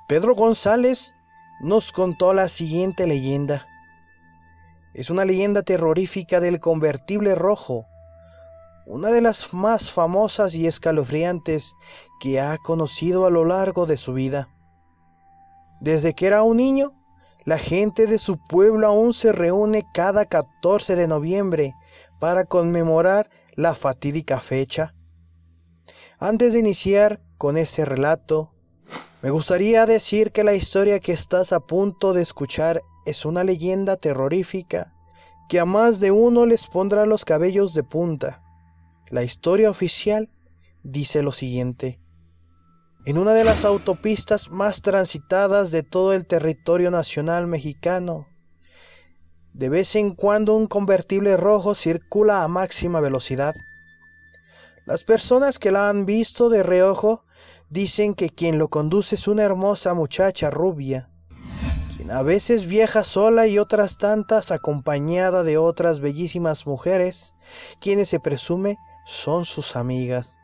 Pedro González nos contó la siguiente leyenda. Es una leyenda terrorífica del convertible rojo, una de las más famosas y escalofriantes que ha conocido a lo largo de su vida. Desde que era un niño, la gente de su pueblo aún se reúne cada 14 de noviembre para conmemorar la fatídica fecha. Antes de iniciar con ese relato, me gustaría decir que la historia que estás a punto de escuchar es una leyenda terrorífica que a más de uno les pondrá los cabellos de punta. La historia oficial dice lo siguiente. En una de las autopistas más transitadas de todo el territorio nacional mexicano, de vez en cuando un convertible rojo circula a máxima velocidad. Las personas que la han visto de reojo dicen que quien lo conduce es una hermosa muchacha rubia, quien a veces viaja sola y otras tantas acompañada de otras bellísimas mujeres, quienes se presume son sus amigas.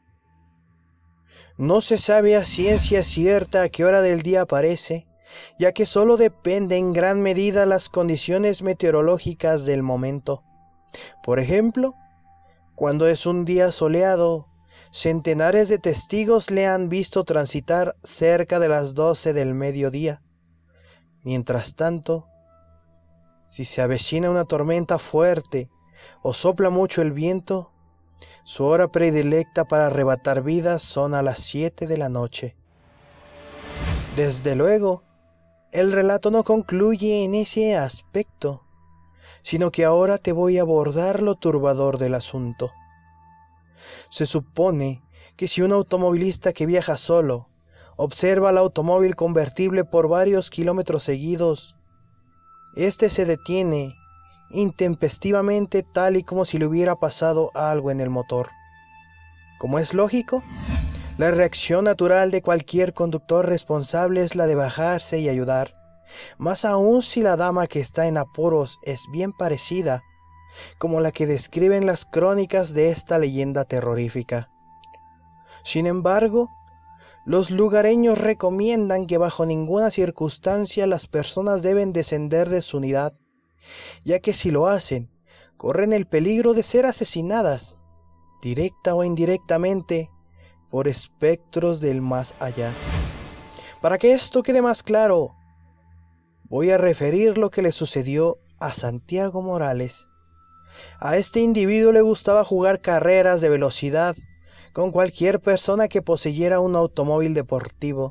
No se sabe a ciencia cierta a qué hora del día aparece, ya que solo depende en gran medida las condiciones meteorológicas del momento. Por ejemplo, cuando es un día soleado, centenares de testigos le han visto transitar cerca de las 12 del mediodía. Mientras tanto, si se avecina una tormenta fuerte o sopla mucho el viento, su hora predilecta para arrebatar vidas son a las 7 de la noche. Desde luego, el relato no concluye en ese aspecto, sino que ahora te voy a abordar lo turbador del asunto. Se supone que si un automovilista que viaja solo observa el automóvil convertible por varios kilómetros seguidos, este se detiene intempestivamente tal y como si le hubiera pasado algo en el motor. Como es lógico, la reacción natural de cualquier conductor responsable es la de bajarse y ayudar, más aún si la dama que está en apuros es bien parecida, como la que describen las crónicas de esta leyenda terrorífica. Sin embargo, los lugareños recomiendan que bajo ninguna circunstancia las personas deben descender de su unidad, ya que si lo hacen, corren el peligro de ser asesinadas, directa o indirectamente, por espectros del más allá. Para que esto quede más claro, voy a referir lo que le sucedió a Santiago Morales. A este individuo le gustaba jugar carreras de velocidad con cualquier persona que poseyera un automóvil deportivo.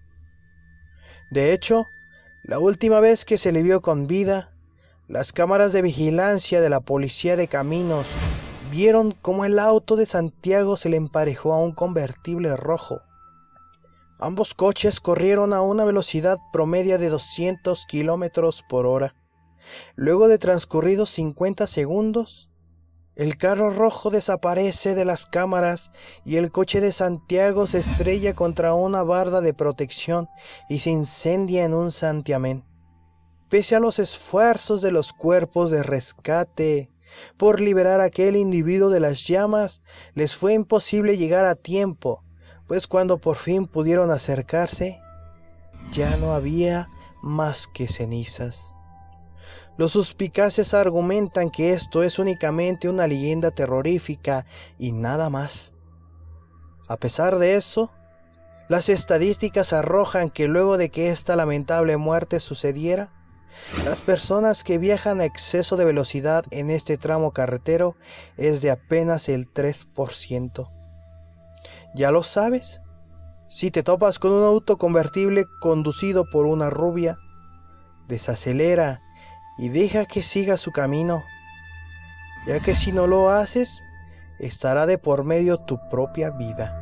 De hecho, la última vez que se le vio con vida, las cámaras de vigilancia de la policía de caminos vieron cómo el auto de Santiago se le emparejó a un convertible rojo. Ambos coches corrieron a una velocidad promedia de 200 kilómetros por hora. Luego de transcurridos 50 segundos, el carro rojo desaparece de las cámaras y el coche de Santiago se estrella contra una barda de protección y se incendia en un santiamén. Pese a los esfuerzos de los cuerpos de rescate por liberar a aquel individuo de las llamas, les fue imposible llegar a tiempo, pues cuando por fin pudieron acercarse, ya no había más que cenizas. Los suspicaces argumentan que esto es únicamente una leyenda terrorífica y nada más. A pesar de eso, las estadísticas arrojan que luego de que esta lamentable muerte sucediera, las personas que viajan a exceso de velocidad en este tramo carretero es de apenas el 3%. Ya lo sabes, si te topas con un auto convertible conducido por una rubia, desacelera y deja que siga su camino, ya que si no lo haces, estará de por medio tu propia vida.